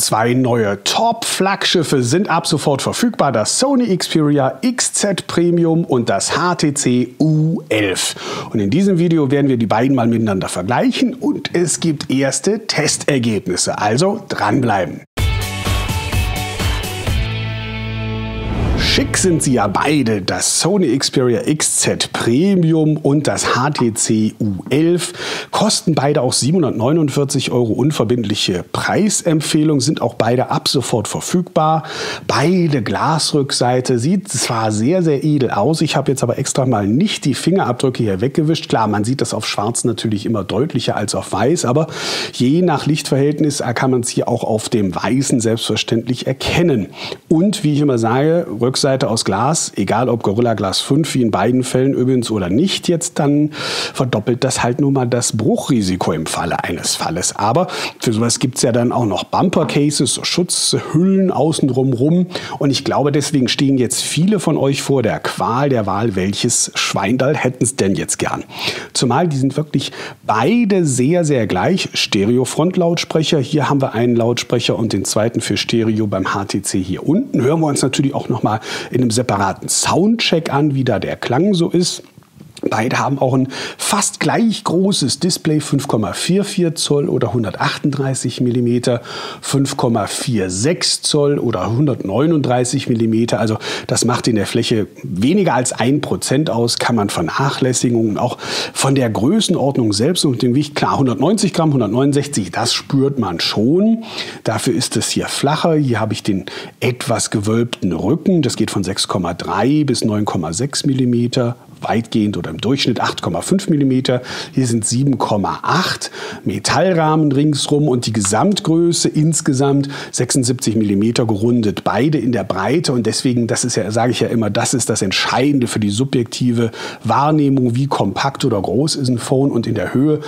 Zwei neue Top-Flaggschiffe sind ab sofort verfügbar. Das Sony Xperia XZ Premium und das HTC U11. Und in diesem Video werden wir die beiden mal miteinander vergleichen und es gibt erste Testergebnisse. Also dranbleiben. Schick sind sie ja beide, das Sony Xperia XZ Premium und das HTC U11. Kosten beide auch 749 €. Unverbindliche Preisempfehlung, sind auch beide ab sofort verfügbar. Beide Glasrückseite, sieht zwar sehr, sehr edel aus. Ich habe jetzt aber extra mal nicht die Fingerabdrücke hier weggewischt. Klar, man sieht das auf schwarz natürlich immer deutlicher als auf weiß, aber je nach Lichtverhältnis kann man es hier auch auf dem weißen selbstverständlich erkennen. Und wie ich immer sage, Rückseite aus Glas, egal ob Gorilla Glas 5, wie in beiden Fällen übrigens oder nicht jetzt, dann verdoppelt das halt nun mal das Bruchrisiko im Falle eines Falles. Aber für sowas gibt es ja dann auch noch Bumper-Cases, so Schutzhüllen außenrum rum. Und ich glaube, deswegen stehen jetzt viele von euch vor der Qual der Wahl, welches Schweindall hätten es denn jetzt gern. Zumal die sind wirklich beide sehr, sehr gleich. Stereo-Frontlautsprecher, hier haben wir einen Lautsprecher und den zweiten für Stereo beim HTC hier unten. Hören wir uns natürlich auch noch mal in einem separaten Soundcheck an, wie da der Klang so ist. Beide haben auch ein fast gleich großes Display, 5,44 Zoll oder 138 mm, 5,46 Zoll oder 139 mm. Also das macht in der Fläche weniger als 1% aus, kann man vernachlässigen. Und auch von der Größenordnung selbst und dem Gewicht, klar, 190 Gramm, 169, das spürt man schon. Dafür ist es hier flacher. Hier habe ich den etwas gewölbten Rücken. Das geht von 6,3 bis 9,6 mm. Weitgehend oder im Durchschnitt 8,5 mm. Hier sind 7,8 Metallrahmen ringsrum und die Gesamtgröße insgesamt 76 mm gerundet. Beide in der Breite und deswegen, das ist ja, sage ich ja immer, das ist das Entscheidende für die subjektive Wahrnehmung, wie kompakt oder groß ist ein Phone, und in der Höhe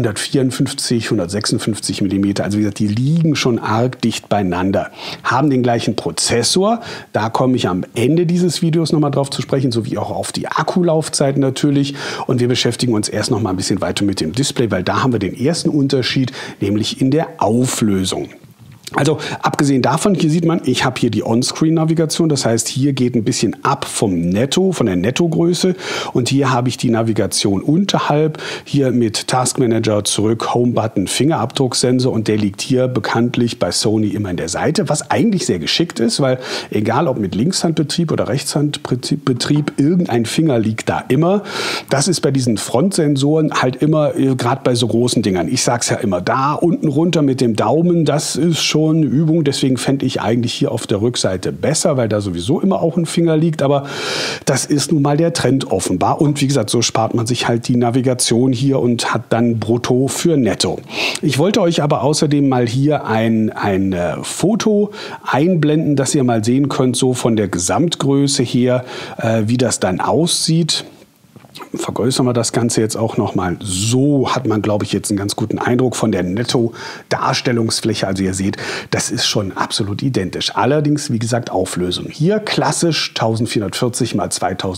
154, 156 mm. Also wie gesagt, die liegen schon arg dicht beieinander. Haben den gleichen Prozessor, da komme ich am Ende dieses Videos nochmal drauf zu sprechen, sowie auch auf die Akkulaufzeit natürlich, und wir beschäftigen uns erst noch mal ein bisschen weiter mit dem Display, weil da haben wir den ersten Unterschied, nämlich in der Auflösung. Also abgesehen davon, hier sieht man, ich habe hier die On-Screen-Navigation, das heißt, hier geht ein bisschen ab vom Netto, von der Nettogröße, und hier habe ich die Navigation unterhalb, hier mit Task Manager zurück, Home-Button, Fingerabdrucksensor, und der liegt hier bekanntlich bei Sony immer in der Seite, was eigentlich sehr geschickt ist, weil egal ob mit Linkshandbetrieb oder Rechtshandbetrieb, irgendein Finger liegt da immer. Das ist bei diesen Frontsensoren halt immer, gerade bei so großen Dingern, ich sage es ja immer, da unten runter mit dem Daumen, das ist schon eine Übung, deswegen fände ich eigentlich hier auf der Rückseite besser, weil da sowieso immer auch ein Finger liegt, aber das ist nun mal der Trend offenbar, und wie gesagt, so spart man sich halt die Navigation hier und hat dann brutto für netto. Ich wollte euch aber außerdem mal hier ein Foto einblenden, dass ihr mal sehen könnt, so von der Gesamtgröße her, wie das dann aussieht. Vergrößern wir das Ganze jetzt auch noch mal. So hat man, glaube ich, jetzt einen ganz guten Eindruck von der Netto-Darstellungsfläche. Also ihr seht, das ist schon absolut identisch. Allerdings, wie gesagt, Auflösung. Hier klassisch 1440 x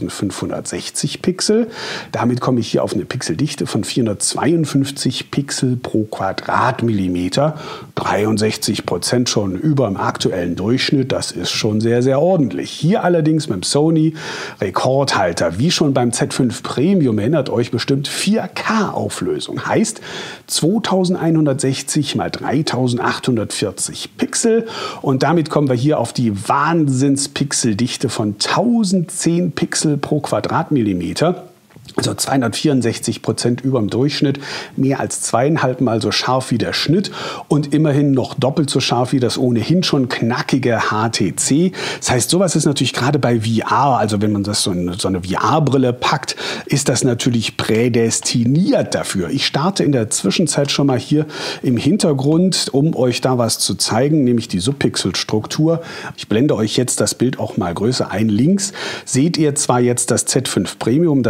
2560 Pixel. Damit komme ich hier auf eine Pixeldichte von 452 Pixel pro Quadratmillimeter. 63% schon über dem aktuellen Durchschnitt. Das ist schon sehr, sehr ordentlich. Hier allerdings mit dem Sony Rekordhalter, wie schon beim Z5 Premium, erinnert euch bestimmt, 4K-Auflösung. Heißt 2160 x 3840 Pixel. Und damit kommen wir hier auf die Wahnsinns-Pixeldichte von 1010 Pixel pro Quadratmillimeter. Also 264% über dem Durchschnitt, mehr als 2,5 Mal so scharf wie der Schnitt und immerhin noch doppelt so scharf wie das ohnehin schon knackige HTC. Das heißt, sowas ist natürlich gerade bei VR, also wenn man das so eine VR-Brille packt, ist das natürlich prädestiniert dafür. Ich starte in der Zwischenzeit schon mal hier im Hintergrund, um euch da was zu zeigen, nämlich die Subpixelstruktur. Ich blende euch jetzt das Bild auch mal größer ein. Links seht ihr zwar jetzt das Z5 Premium, das sah dann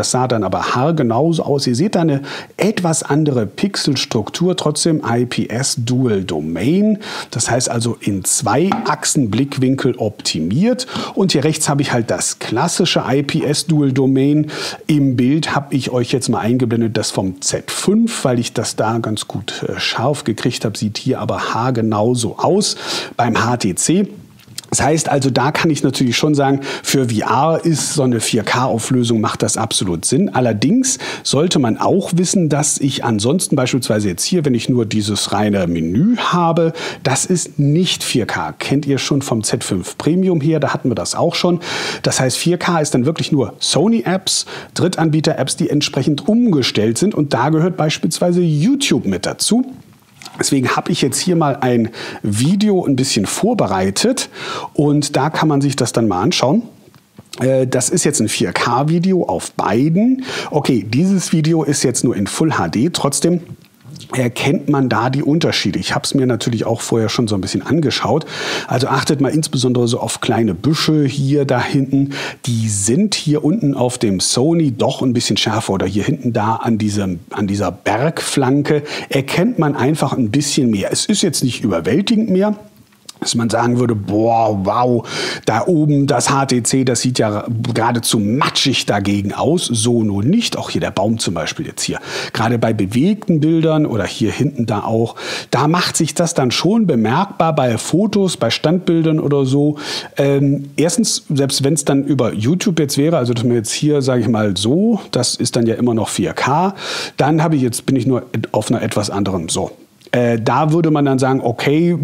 dann aber haargenauso aus. Ihr seht da eine etwas andere Pixelstruktur, trotzdem IPS Dual Domain. Das heißt also in 2 Achsen Blickwinkel optimiert. Und hier rechts habe ich halt das klassische IPS Dual Domain. Im Bild habe ich euch jetzt mal eingeblendet, das vom Z5, weil ich das da ganz gut scharf gekriegt habe. Sieht hier aber haargenauso aus beim HTC. Das heißt also, da kann ich natürlich schon sagen, für VR ist so eine 4K-Auflösung, macht das absolut Sinn. Allerdings sollte man auch wissen, dass ich ansonsten beispielsweise jetzt hier, wenn ich nur dieses reine Menü habe, das ist nicht 4K. Kennt ihr schon vom Z5 Premium her, da hatten wir das auch schon. Das heißt, 4K ist dann wirklich nur Sony-Apps, Drittanbieter-Apps, die entsprechend umgestellt sind. Und da gehört beispielsweise YouTube mit dazu. Deswegen habe ich jetzt hier mal ein Video ein bisschen vorbereitet und da kann man sich das dann mal anschauen. Das ist jetzt ein 4K-Video auf beiden. Okay, dieses Video ist jetzt nur in Full HD, trotzdem erkennt man da die Unterschiede. Ich habe es mir natürlich auch vorher schon so ein bisschen angeschaut. Also achtet mal insbesondere so auf kleine Büsche hier da hinten. Die sind hier unten auf dem Sony doch ein bisschen schärfer oder hier hinten da an dieser Bergflanke erkennt man einfach ein bisschen mehr. Es ist jetzt nicht überwältigend mehr, dass man sagen würde, boah, wow, da oben das HTC, das sieht ja geradezu matschig dagegen aus. So nun nicht. Auch hier der Baum zum Beispiel jetzt hier. Gerade bei bewegten Bildern oder hier hinten da auch, da macht sich das dann schon bemerkbar bei Fotos, bei Standbildern oder so. Erstens, selbst wenn es dann über YouTube jetzt wäre, also dass man jetzt hier, sage ich mal so, das ist dann ja immer noch 4K, dann bin ich nur auf einer etwas anderen, so. Da würde man dann sagen, okay,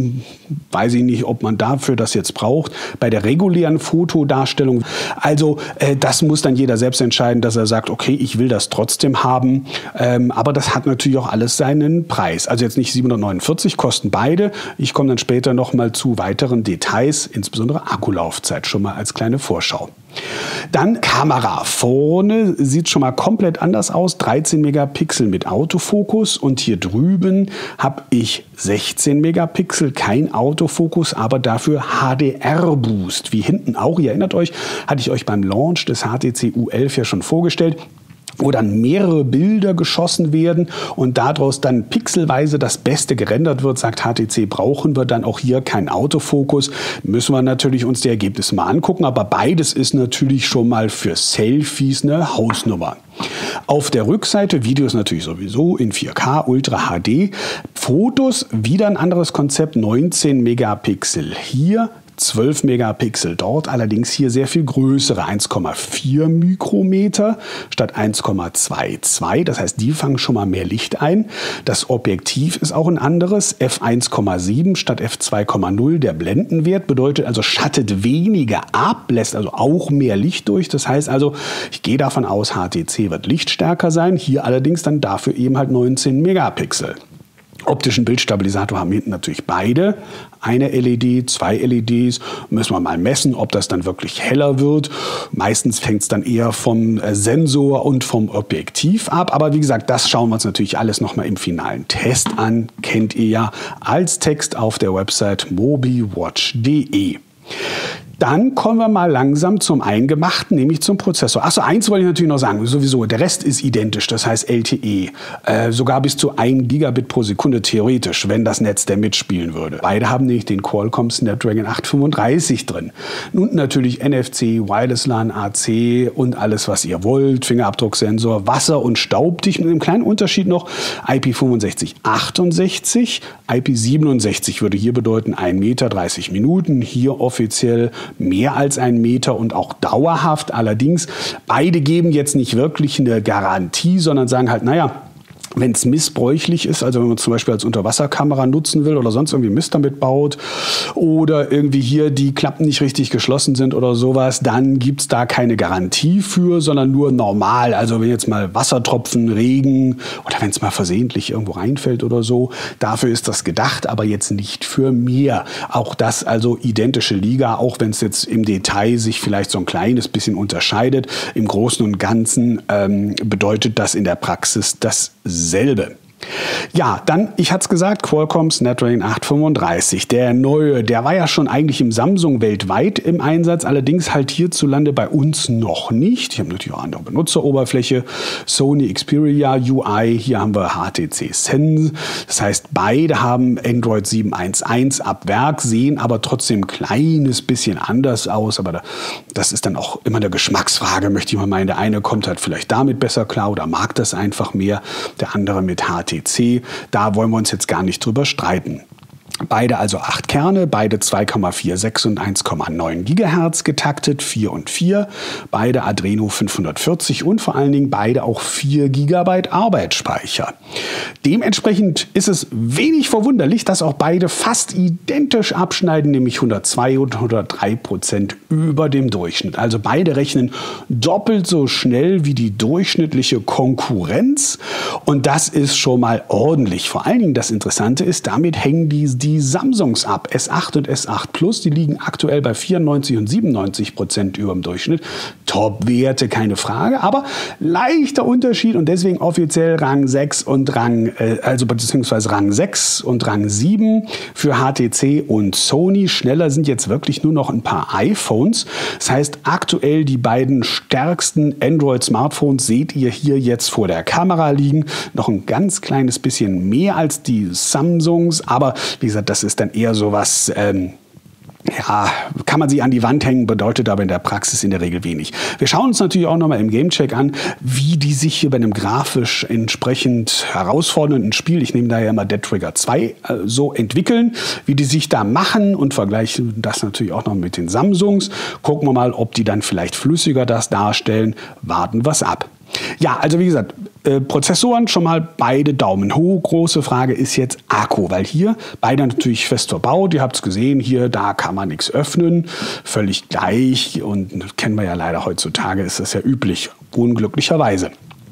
weiß ich nicht, ob man dafür das jetzt braucht. Bei der regulären Fotodarstellung, also das muss dann jeder selbst entscheiden, dass er sagt, okay, ich will das trotzdem haben. Aber das hat natürlich auch alles seinen Preis. Also jetzt nicht 749 kosten beide. Ich komme dann später noch mal zu weiteren Details, insbesondere Akkulaufzeit, schon mal als kleine Vorschau. Dann Kamera. Vorne sieht schon mal komplett anders aus. 13 Megapixel mit Autofokus und hier drüben habe ich 16 Megapixel, kein Autofokus, aber dafür HDR-Boost. Wie hinten auch, ihr erinnert euch, hatte ich euch beim Launch des HTC U11 ja schon vorgestellt, wo dann mehrere Bilder geschossen werden und daraus dann pixelweise das Beste gerendert wird, sagt HTC, brauchen wir dann auch hier keinen Autofokus. Müssen wir natürlich uns die Ergebnisse mal angucken, aber beides ist natürlich schon mal für Selfies eine Hausnummer. Auf der Rückseite, Videos natürlich sowieso in 4K, Ultra HD. Fotos, wieder ein anderes Konzept, 19 Megapixel hier. 12 Megapixel dort, allerdings hier sehr viel größere, 1,4 Mikrometer statt 1,22. Das heißt, die fangen schon mal mehr Licht ein. Das Objektiv ist auch ein anderes, f1,7 statt f2,0. Der Blendenwert bedeutet also, schattet weniger ab, lässt also auch mehr Licht durch. Das heißt also, ich gehe davon aus, HTC wird lichtstärker sein. Hier allerdings dann dafür eben halt 19 Megapixel. Optischen Bildstabilisator haben hinten natürlich beide. Eine LED, 2 LEDs. Müssen wir mal messen, ob das dann wirklich heller wird. Meistens fängt es dann eher vom Sensor und vom Objektiv ab. Aber wie gesagt, das schauen wir uns natürlich alles nochmal im finalen Test an. Kennt ihr ja als Text auf der Website mobiwatch.de. Dann kommen wir mal langsam zum Eingemachten, nämlich zum Prozessor. Achso, eins wollte ich natürlich noch sagen, sowieso, der Rest ist identisch, das heißt LTE. Sogar bis zu 1 Gigabit pro Sekunde theoretisch, wenn das Netz der mitspielen würde. Beide haben nämlich den Qualcomm Snapdragon 835 drin. Und natürlich NFC, Wireless LAN, AC und alles, was ihr wollt, Fingerabdrucksensor, Wasser- und staubdicht. Mit einem kleinen Unterschied noch, IP6568, IP67 würde hier bedeuten 1 Meter 30 Minuten, hier offiziell mehr als 1 Meter und auch dauerhaft. Allerdings, beide geben jetzt nicht wirklich eine Garantie, sondern sagen halt, naja, wenn es missbräuchlich ist, also wenn man zum Beispiel als Unterwasserkamera nutzen will oder sonst irgendwie Mist damit baut oder irgendwie hier die Klappen nicht richtig geschlossen sind oder sowas, dann gibt es da keine Garantie für, sondern nur normal. Also wenn jetzt mal Wassertropfen, Regen oder wenn es mal versehentlich irgendwo reinfällt oder so, dafür ist das gedacht, aber jetzt nicht für mehr. Auch das also identische Liga, auch wenn es jetzt im Detail sich vielleicht so ein kleines bisschen unterscheidet. Im Großen und Ganzen bedeutet das in der Praxis dasselbe. Ja, dann, ich hatte es gesagt, Qualcomm Snapdragon 835. Der neue, der war ja schon eigentlich im Samsung weltweit im Einsatz, allerdings halt hierzulande bei uns noch nicht. Ich habe natürlich auch andere Benutzeroberfläche, Sony Xperia UI, hier haben wir HTC Sense. Das heißt, beide haben Android 7.1.1 ab Werk, sehen aber trotzdem ein kleines bisschen anders aus. Aber das ist dann auch immer eine Geschmacksfrage, möchte ich mal meinen. Der eine kommt halt vielleicht damit besser klar oder mag das einfach mehr, der andere mit HTC. Da wollen wir uns jetzt gar nicht drüber streiten. Beide also 8 Kerne, beide 2,46 und 1,9 Gigahertz getaktet, 4 und 4. Beide Adreno 540 und vor allen Dingen beide auch 4 GB Arbeitsspeicher. Dementsprechend ist es wenig verwunderlich, dass auch beide fast identisch abschneiden, nämlich 102 und 103% über dem Durchschnitt. Also beide rechnen doppelt so schnell wie die durchschnittliche Konkurrenz und das ist schon mal ordentlich. Vor allen Dingen das Interessante ist, damit hängen die Samsungs ab. S8 und S8 Plus, die liegen aktuell bei 94 und 97% über dem Durchschnitt. Top-Werte, keine Frage, aber leichter Unterschied und deswegen offiziell Rang 6 und beziehungsweise Rang 6 und Rang 7 für HTC und Sony. Schneller sind jetzt wirklich nur noch ein paar iPhones. Das heißt, aktuell die beiden stärksten Android-Smartphones seht ihr hier jetzt vor der Kamera liegen. Noch ein ganz kleines bisschen mehr als die Samsungs, aber wie gesagt, das ist dann eher so was, kann man sie an die Wand hängen, bedeutet aber in der Praxis in der Regel wenig. Wir schauen uns natürlich auch nochmal im Gamecheck an, wie die sich hier bei einem grafisch entsprechend herausfordernden Spiel, ich nehme da ja immer Dead Trigger 2, so entwickeln, wie die sich da machen und vergleichen das natürlich auch noch mit den Samsungs. Gucken wir mal, ob die dann vielleicht flüssiger das darstellen. Warten wir es ab. Ja, also wie gesagt, Prozessoren schon mal beide Daumen hoch. Große Frage ist jetzt Akku, weil hier beide natürlich fest verbaut. Ihr habt es gesehen, hier, da kann man nichts öffnen. Völlig gleich und kennen wir ja leider heutzutage, ist das ja üblich, unglücklicherweise.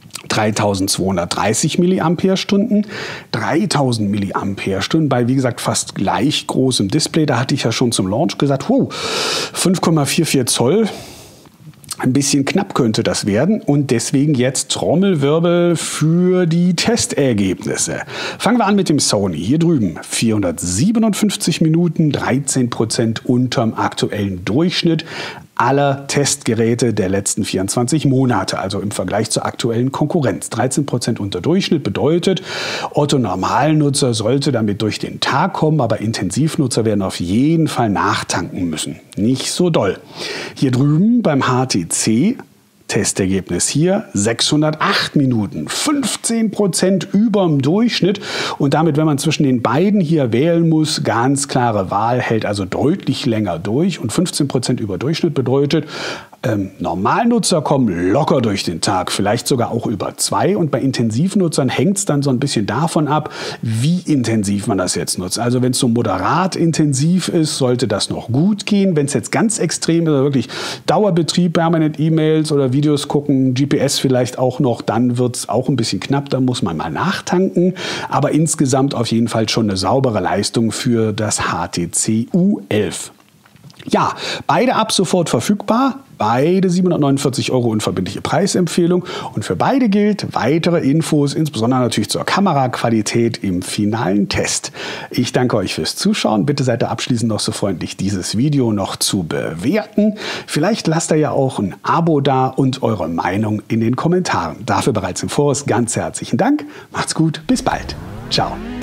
3230 mAh, 3000 mAh bei, wie gesagt, fast gleich großem Display. Da hatte ich ja schon zum Launch gesagt, 5,44 Zoll. Ein bisschen knapp könnte das werden und deswegen jetzt Trommelwirbel für die Testergebnisse. Fangen wir an mit dem Sony. Hier drüben 457 Minuten, 13% unterm aktuellen Durchschnitt aller Testgeräte der letzten 24 Monate, also im Vergleich zur aktuellen Konkurrenz. 13% unter Durchschnitt bedeutet, Otto-Normalnutzer sollte damit durch den Tag kommen, aber Intensivnutzer werden auf jeden Fall nachtanken müssen. Nicht so doll. Hier drüben beim HTC Testergebnis hier 608 Minuten, 15% überm Durchschnitt und damit, wenn man zwischen den beiden hier wählen muss, ganz klare Wahl, hält also deutlich länger durch und 15% über Durchschnitt bedeutet, Normalnutzer kommen locker durch den Tag, vielleicht sogar auch über 2 und bei Intensivnutzern hängt es dann so ein bisschen davon ab, wie intensiv man das jetzt nutzt. Also wenn es so moderat intensiv ist, sollte das noch gut gehen. Wenn es jetzt ganz extrem ist, wirklich Dauerbetrieb, permanent E-Mails oder Videos gucken, GPS vielleicht auch noch, dann wird es auch ein bisschen knapp, da muss man mal nachtanken. Aber insgesamt auf jeden Fall schon eine saubere Leistung für das HTC U11. Ja, beide ab sofort verfügbar. Beide 749 € unverbindliche Preisempfehlung und für beide gilt weitere Infos, insbesondere natürlich zur Kameraqualität im finalen Test. Ich danke euch fürs Zuschauen. Bitte seid ihr abschließend noch so freundlich, dieses Video noch zu bewerten. Vielleicht lasst ihr ja auch ein Abo da und eure Meinung in den Kommentaren. Dafür bereits im Voraus ganz herzlichen Dank. Macht's gut, bis bald. Ciao.